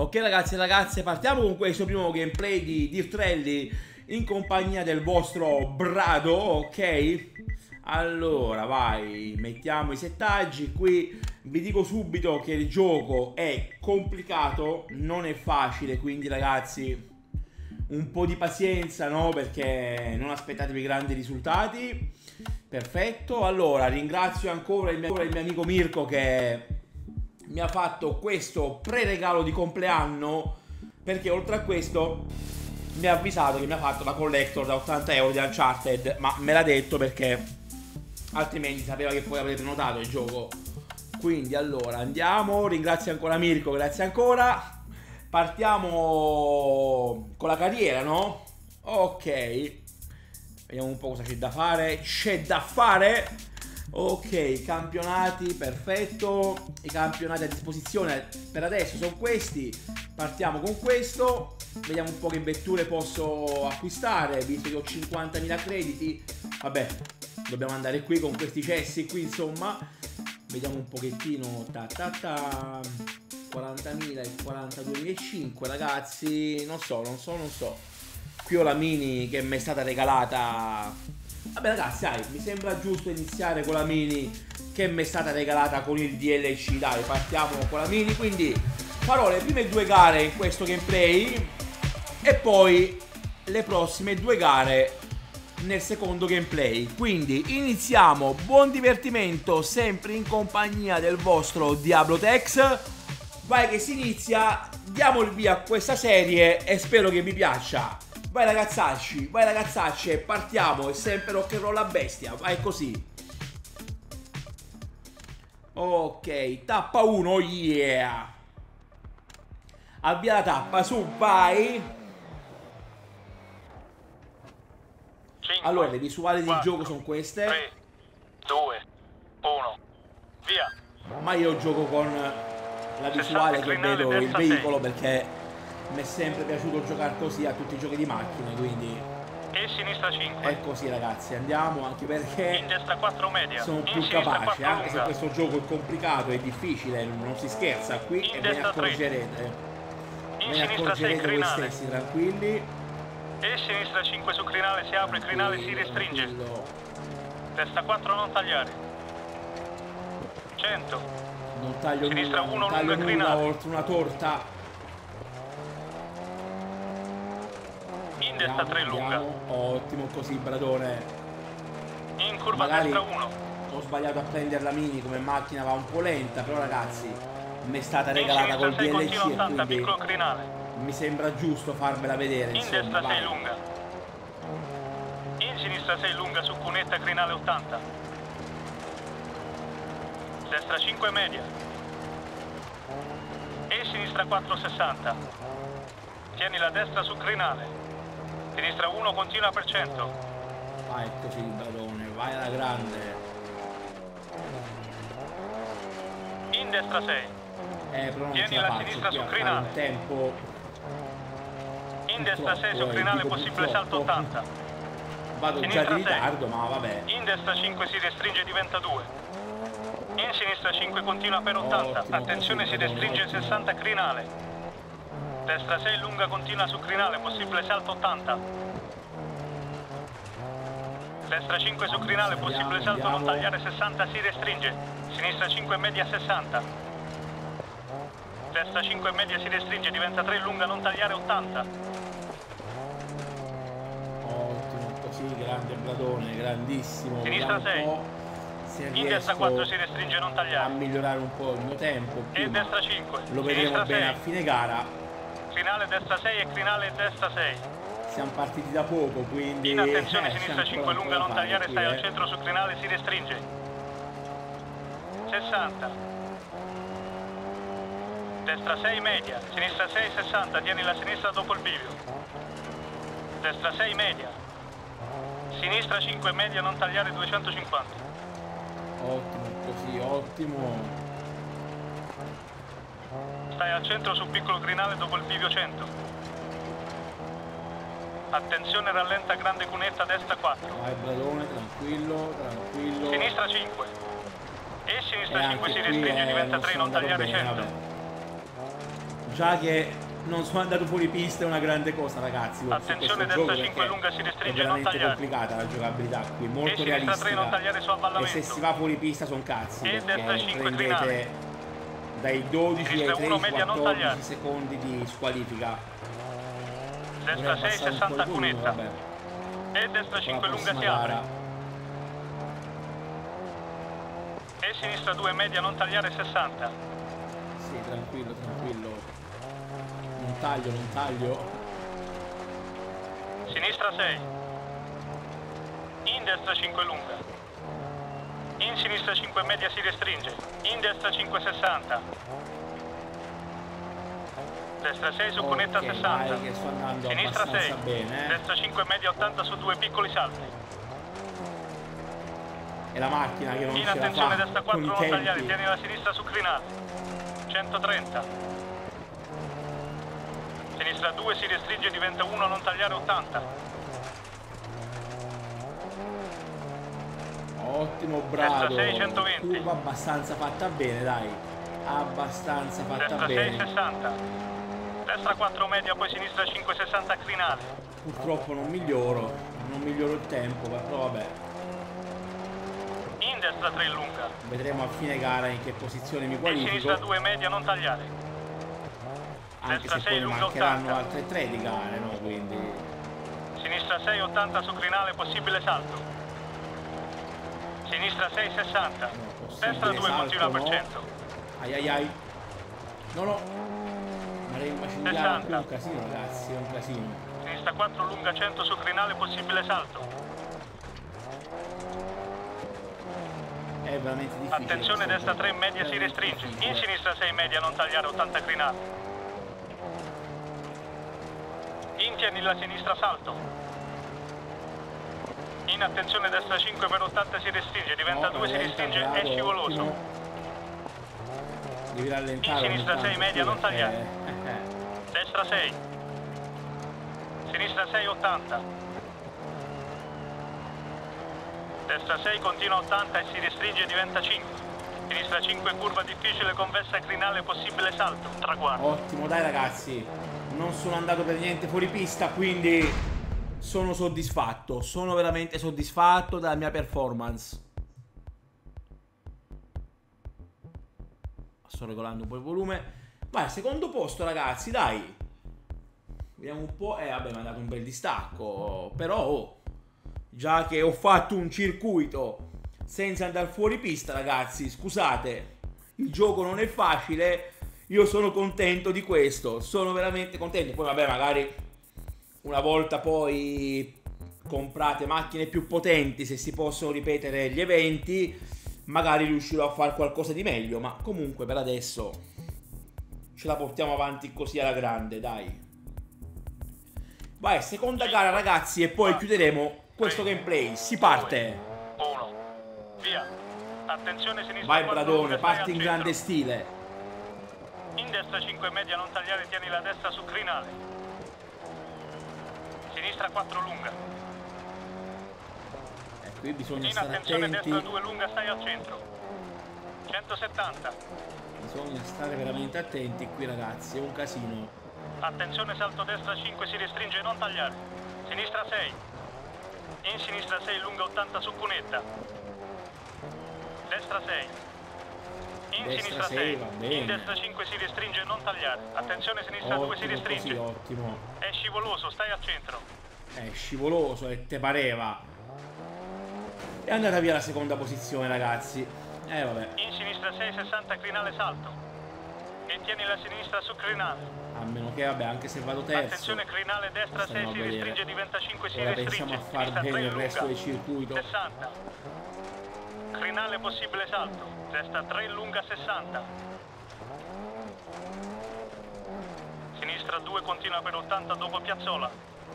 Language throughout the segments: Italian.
Ok ragazzi e ragazze, partiamo con questo primo gameplay di Dirt Rally in compagnia del vostro Brado, ok? Allora, vai, mettiamo i settaggi. Qui vi dico subito che il gioco è complicato, non è facile, quindi ragazzi un po' di pazienza, no? Perché non aspettatevi grandi risultati. Perfetto, allora ringrazio ancora il mio amico Mirko che mi ha fatto questo pre-regalo di compleanno, perché oltre a questo mi ha avvisato che mi ha fatto la collector da 80 euro di Uncharted, ma me l'ha detto perché altrimenti sapeva che poi avrete notato il gioco. Quindi allora andiamo, ringrazio ancora Mirko, grazie ancora. Partiamo con la carriera, no? Ok, vediamo un po' cosa c'è da fare. C'è da fare. Ok, campionati, perfetto. I campionati a disposizione per adesso sono questi. Partiamo con questo. Vediamo un po' che vetture posso acquistare, visto che ho 50.000 crediti. Vabbè, dobbiamo andare qui con questi cessi qui, insomma. Vediamo un pochettino. 40.000 e 42.500, ragazzi. Non so. Qui ho la Mini che mi è stata regalata. Vabbè ragazzi, dai, mi sembra giusto iniziare con la Mini che mi è stata regalata con il DLC. Dai, partiamo con la Mini. Quindi farò le prime due gare in questo gameplay e poi le prossime due gare nel secondo gameplay. Quindi iniziamo, buon divertimento sempre in compagnia del vostro Diablotex. Vai che si inizia, diamo il via a questa serie e spero che vi piaccia. Vai ragazzacci, vai ragazzacce, partiamo, è sempre rock and roll a bestia, vai così. Ok, tappa 1, yeah. Avvia la tappa, su, vai. 5, allora, le visuali 4, del gioco sono queste. 3, 2, 1, via. Ma io gioco con la visuale che vedo il veicolo perché mi è sempre piaciuto giocare così a tutti i giochi di macchine, quindi e sinistra 5 è così ragazzi, andiamo, anche perché in destra 4 media, sono più capace, anche se questo gioco è complicato, è difficile, non si scherza qui e ve ne accorgerete. In sinistra 6 crinale, voi stessi, tranquilli. e sinistra 5 su crinale si apre, crinale si restringe. Destra 4 non tagliare. 100. Non taglio sinistra nulla, 1 non taglio lunga nulla crinale. oltre una torta. In destra 3 lunga. Ottimo così, Bradone. In curva magari destra 1. ho sbagliato a prendere la Mini, come macchina va un po' lenta, però ragazzi mi è stata regalata col DLC e 80, quindi piccolo crinale. mi sembra giusto farvela vedere. In insomma, destra 6 vai. lunga. In sinistra 6 lunga su cunetta crinale 80. Destra 5 media. E sinistra 4 60. Tieni la destra su crinale. Sinistra 1 continua per 100. Vai così il Bradone, vai alla grande. In destra 6. Però non Tieni ce la la faccio sinistra qui su a fare crinale. un tempo. In destra 6 su Purtroppo, crinale dico possibile salto purtroppo. 80. Vado Sinistra già di 6. ritardo, ma vabbè. In destra 5 si restringe diventa 2. In sinistra 5 continua per 80. Ottimo, Attenzione così, si restringe ottimo. 60 crinale. Destra 6 lunga continua su crinale, possibile salto 80. Destra 5 su crinale, possibile salto non tagliare 60, si restringe. Sinistra 5 media 60. Destra 5 media si restringe, diventa 3 lunga non tagliare 80. Ottimo, così, grande Bradone, grandissimo. Sinistra Vediamo un 6. po' se In destra 4 si restringe non a tagliare. migliorare un po' il mio tempo. E destra 5. Lo vedremo Sinistra bene 6. a fine gara. Crinale destra 6 e crinale destra 6. Siamo partiti da poco, quindi In attenzione c'è sinistra ancora 5 un po' lunga da non fare tagliare, qui, stai al centro su crinale si restringe. 60. Destra 6 media, sinistra 6 60, tieni la sinistra dopo il bivio. Destra 6 media. Sinistra 5 media non tagliare 250. Ottimo, così, ottimo. Stai al centro su piccolo crinale dopo il bivio 100. Attenzione, rallenta grande cunetta destra 4. Vai Bradone, tranquillo, tranquillo. Sinistra 5. E sinistra 5 si restringe, diventa 3, non tagliare 100. già che non sono andato fuori pista è una grande cosa, ragazzi. Attenzione, destra 5 lunga si restringe, è non veramente tagliare. complicata la giocabilità qui, molto E sinistra 3 non realistica. tagliare su E avvallamento. se si va fuori pista sono cazzi, E destra perché 5 prendete crinale. dai 12 ai Sinistra 1 media non 13-14 tagliare. secondi di squalifica. Destra 6 60 cunetta. E destra 5 lunga si apre. Gara. E sinistra 2 media non tagliare 60. Sì, tranquillo, tranquillo. Non taglio, non taglio. Sinistra 6. In destra 5 lunga. In sinistra 5 media si restringe. In destra 5 60. Destra 6 su cunetta Ok, 60. dai, che sto andando Sinistra 6. abbastanza bene, Destra 5 media 80 su 2 piccoli salti. È la macchina che non In ce la attenzione fa destra 4 con i non tagliare, tempi. tieni la sinistra su crinale. 130. Sinistra 2 si restringe, diventa 1 non tagliare 80. Ottimo, bravo. Destra 6 120. Curva abbastanza fatta bene, dai. Abbastanza fatta Destra 6 bene. 60. Destra 4 media, poi sinistra 5 60 crinale. Purtroppo non miglioro il tempo, però vabbè. In destra 3 lunga. Vedremo a fine gara in che posizione mi E qualifico. sinistra 2 media non tagliare. Anche destra se 6 poi lunga mancheranno 80. altre 3 di gare, no? Quindi Sinistra 6 80 su crinale, possibile salto. Sinistra 6 60. possibile Destra 2 salto, continua per no. cento. ai ai ai. No. Ma devi immaginare 60. è un casino, ragazzi, è un casino. Sinistra 4 lunga 100 su crinale, possibile salto. È veramente difficile. Attenzione, destra 3 media si restringe. In sinistra 6 media non tagliare 80 crinale. In tieni la sinistra salto. In attenzione destra 5 per 80 si restringe, diventa 2 si restringe, è scivoloso. Ottimo. Devi rallentare. In sinistra ogni 6 tanto, media non perché- tagliare. Destra 6. Sinistra 6 80. Destra 6 continua 80 e si restringe, diventa 5. Sinistra 5 curva difficile, convessa crinale, possibile salto. Traguardo. Ottimo, dai ragazzi. Non sono andato per niente fuori pista, quindi sono soddisfatto. Sono veramente soddisfatto della mia performance. Sto regolando un po' il volume. Vai, secondo posto, ragazzi, dai. Vediamo un po'. Vabbè, mi ha dato un bel distacco. Però, già che ho fatto un circuito senza andare fuori pista, ragazzi, scusate, il gioco non è facile. Io sono contento di questo. Sono veramente contento. Poi, vabbè, magari una volta poi comprate macchine più potenti, se si possono ripetere gli eventi, magari riuscirò a fare qualcosa di meglio, ma comunque per adesso ce la portiamo avanti così alla grande, dai. Vai, seconda gara, ragazzi, e poi chiuderemo questo gameplay. Si parte. 1. Via. Attenzione sinistra. Vai 4 Bradone, lunga, parti stai in al grande centro. stile. In destra 5 media non tagliare, tieni la destra su crinale. Sinistra 4 lunga. Qui bisogna In stare attenzione attenti. destra 2 lunga, stai al centro. 170. Bisogna stare veramente attenti qui, ragazzi, è un casino. Attenzione salto destra 5 si restringe, non tagliare. Sinistra 6. In sinistra 6 lunga 80 su cunetta. Destra 6. In Destra sinistra 6, 6. va bene. In destra 5 si restringe, non tagliare. Attenzione sinistra 2 si Ottimo, così, restringe. ottimo. È scivoloso, stai al centro. È scivoloso e te pareva. È andata via la seconda posizione, ragazzi. Vabbè. In sinistra 6 60 crinale salto. E tieni la sinistra su crinale. A meno che, vabbè, anche se vado terzo. Attenzione crinale destra 6 Staremo a si vedere. restringe, diventa 5 si Ora restringe. pensiamo a far Sinistra bene 3 il resto lunga. del circuito. 60. Crinale possibile salto. Destra 3 lunga 60. Sinistra 2 continua per 80 dopo piazzola.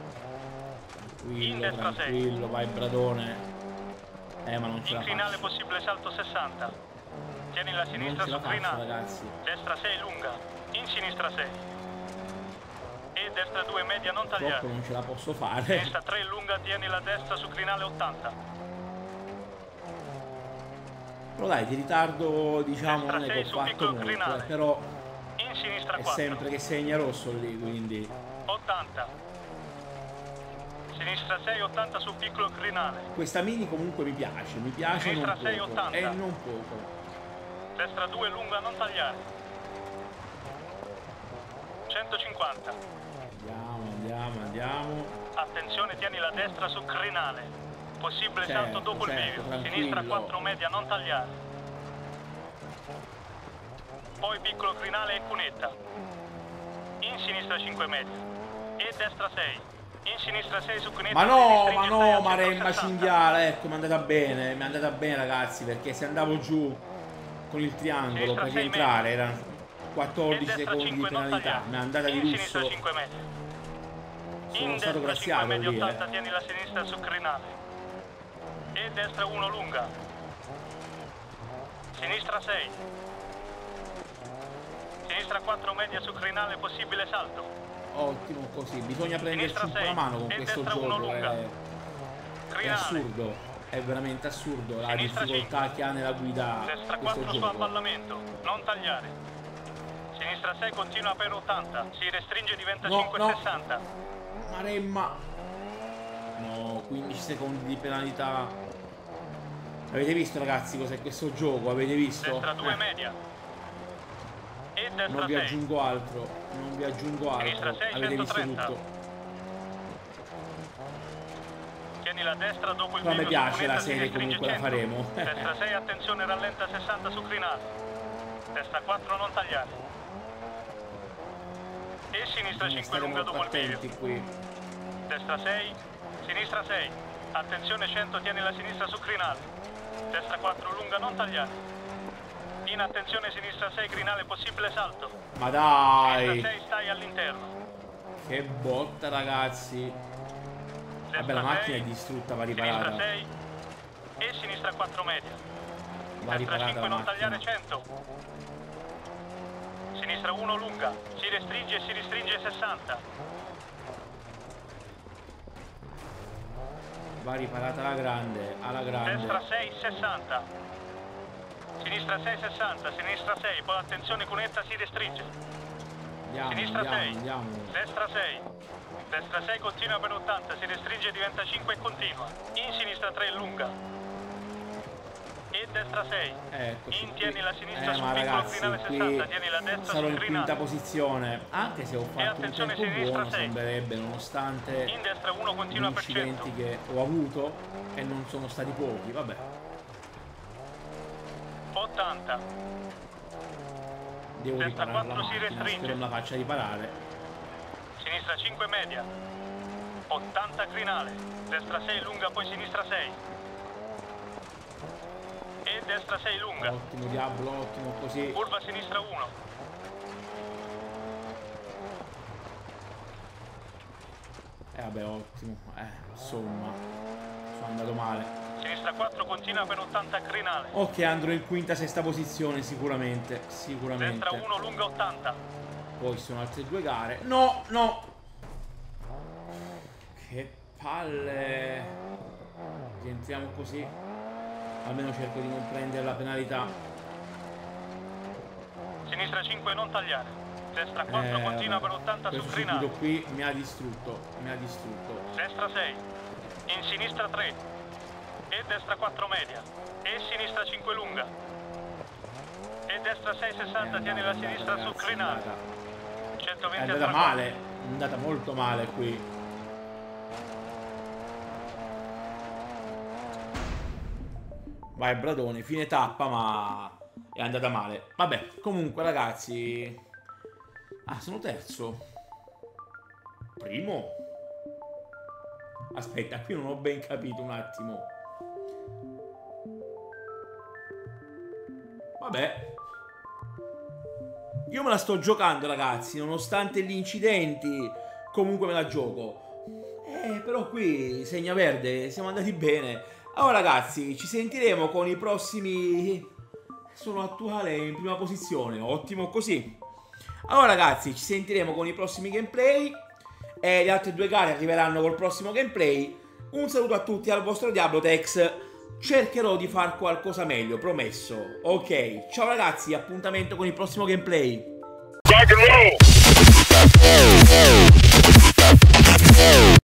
In Tranquillo, destra sei. tranquillo, vai Bradone. Ma non ce In la crinale faccio. possibile salto 60. Tieni la Non sinistra ce su la faccio, crinale. ragazzi. Destra 6 lunga. In sinistra 6. E destra 2 media non tagliare. Purtroppo non ce la posso fare. Sinistra 3 lunga, tieni la destra su crinale 80. Però dai, di ritardo, diciamo, Destra non è che sei ho su fatto piccolo molto, crinale. però In sinistra Destra è 4. sempre che segna rosso lì, quindi 80. Sinistra 6, 80 sul piccolo crinale. questa mini comunque mi piace Sinistra non 6, poco, 80. e non poco. Destra 2 lunga, non tagliare. 150. Andiamo. Attenzione, tieni la destra sul crinale. Possibile Certo, salto dopo il certo, bivio. tranquillo. Sinistra 4 media, non tagliare. Poi piccolo crinale e cunetta. In sinistra 5 media. E destra 6. In sinistra 6 su cunetta. Ma no, Maremma Maremma cinghiale, ecco, mi è andata bene ragazzi, perché se andavo giù con il triangolo Sinistra per 6 rientrare erano 14 destra secondi 5 di non penalità, tagliare. mi è andata di In sinistra lusso, 5 media. sono In stato destra 5 graziato media lì, 80, tieni la sinistra su crinale. E destra 1 lunga. Sinistra 6. Sinistra 4 media su crinale, possibile salto. Ottimo così, bisogna prenderci Sinistra un po' la 6, mano con e questo destra uno gioco, lunga. è Crinale. assurdo, è veramente assurdo la Sinistra difficoltà 5. che ha nella guida Destra questo 4 su gioco. avvallamento, non tagliare. Sinistra 6 continua per 80, si restringe, diventa No, 5,60. Maremma, no, 15 secondi di penalità. Avete visto ragazzi cos'è questo gioco? Avete visto? Destra 2 media. E destra Non vi 6. aggiungo altro, Sinistra 6, avete visto 130. tutto. Tieni la destra dopo il Però a me bivio, piace su cunetta la si serie, restringe comunque la 100. faremo. Destra 6, attenzione, rallenta 60 su crinale. Destra 4, non tagliare. E sinistra 5 Staremo lunga dopo il bivio. attenti qui. Destra 6, sinistra 6. Attenzione 100, tieni la sinistra su crinale. Destra 4 lunga, non tagliare. In attenzione sinistra 6, crinale, possibile salto. Ma dai, Sinistra 6, stai all'interno. che botta ragazzi. Vabbè, Destra la macchina 6, è distrutta, va sinistra riparata. 6 e sinistra 4 media. Va Destra riparata 5 la non tagliare macchina. 100. Sinistra 1 lunga, si restringe 60. Va riparata alla grande, Destra 6 60. Sinistra 6 60, sinistra 6, poi attenzione cunetta, si restringe. Sinistra 6. Andiamo. Destra 6. Destra 6 continua per 80, si restringe, diventa 5 e continua. In sinistra 3 lunga. E destra 6. Eccoci In tieni la sinistra sul ma piccolo ragazzi, crinale qui 60, tieni la destra sarò sul in quinta crinale. posizione, anche se ho fatto un attenzione, tempo sinistra buono, 6. sembrerebbe, nonostante In destra 1 gli continua per 100. incidenti che ho avuto, e non sono stati pochi, vabbè. 80. Devo Destra riparare la 4 si macchina, restringe. spero me la faccia riparare. Sinistra 5 media. 80 crinale. Destra 6 lunga, poi sinistra 6. E destra 6 lunga. Ottimo Diablo, ottimo così. Curva sinistra 1. Vabbè, ottimo, insomma, sono andato male. Sinistra 4 continua per 80 crinale. Ok, andrò in quinta, sesta posizione sicuramente, Destra 1 lunga 80. Poi ci sono altre due gare. No, no! Che palle! Rientriamo così. Almeno cerco di non prendere la penalità. Sinistra 5 non tagliare. Destra 4 continua per 80 su questo crinale. circuito qui mi ha distrutto, Destra 6. In sinistra 3. E destra 4 media. E sinistra 5 lunga. E destra 6 60, tieni la sinistra sul crinale. 120 È a andata traguardo. male, è andata molto male qui. Vai Bradone, fine tappa, ma è andata male. Vabbè, comunque ragazzi. Ah, sono terzo. Primo. Aspetta, qui non ho ben capito un attimo. Vabbè. Io me la sto giocando, ragazzi, nonostante gli incidenti. Comunque me la gioco. Però qui, segna verde, siamo andati bene. Allora ragazzi, ci sentiremo con i prossimi... Sono attuale in prima posizione, ottimo così. Allora ragazzi, ci sentiremo con i prossimi gameplay. E le altre due gare arriveranno col prossimo gameplay. Un saluto a tutti dal vostro Diablotex. Cercherò di far qualcosa meglio, promesso. Ok, ciao ragazzi, appuntamento con il prossimo gameplay. Rock and roll.